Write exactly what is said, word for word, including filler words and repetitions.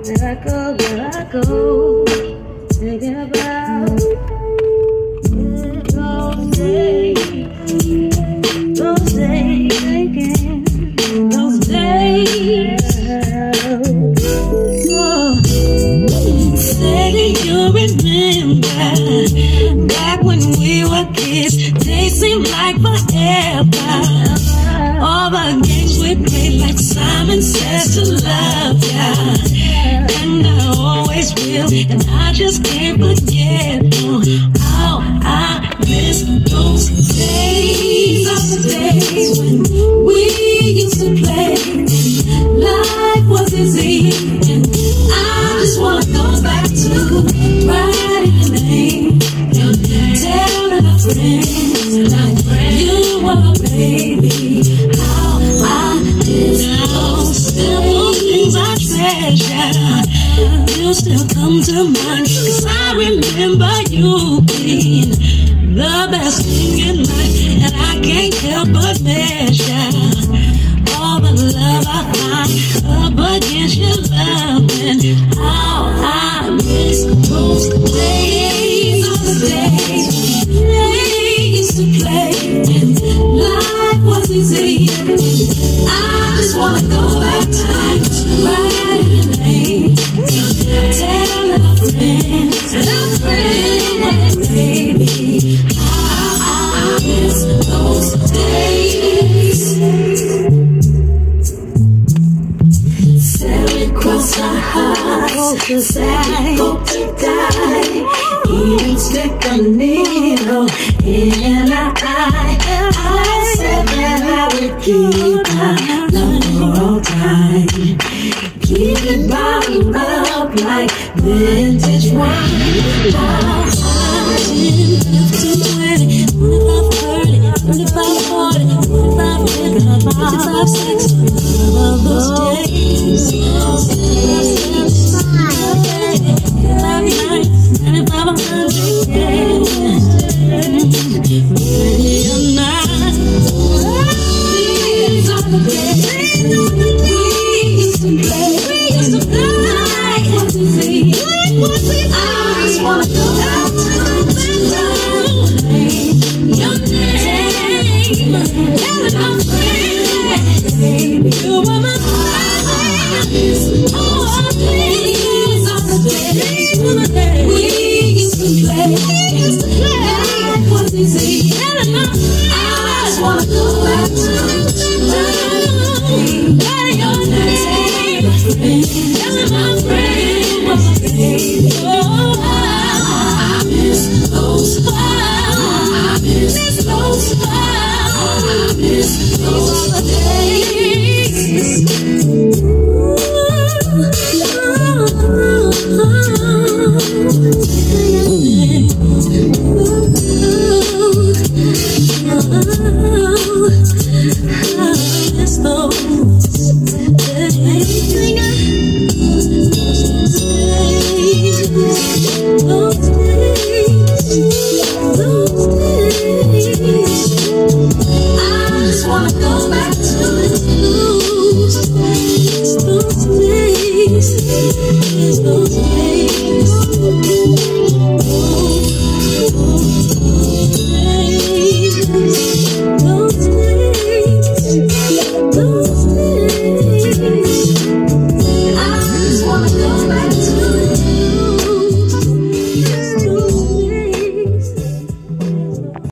There I go, there I go, thinking about those days, those days, thinking those days. Oh, say you remember back when we were kids, they seemed like forever. All the games we played, like Simon Says, to love ya. And I always will, and I just can't forget oh, how I miss those days. Those days when we used to play, life was easy, and I just wanna go back to writing your name, telling our friends you were a baby. How I miss those simple things I treasure. You still come to mind, 'cause I remember you being the best thing in life, and I can't help but measure all the love I find up against your love. And how I miss those days, those days we used to play, and life was easy. I just wanna go back time, write your name, tell our friends, and our friends, baby, how I miss those days. Sailing across our hearts, sad hope to die, even stick a needle in our eye. I said that I would keep my love for all time, keep it bottled up like vintage wine. How I did fifteen, twenty, twenty-five, thirty, thirty-five, forty, forty-five, fifty, fifty-five, sixty. Love those days. ninety-five, ninety-five, one hundred, yeah. Ready or not, these are the days we used to play. We used to play like what we see. I just wanna go out to your name, your name, and I'm free, baby. You are my friend. Oh, these are the days we used to play. We used to play like what we see. I just wanna go out to your name, your name, and my friend, baby. Oh, I miss those, I miss those, I miss those.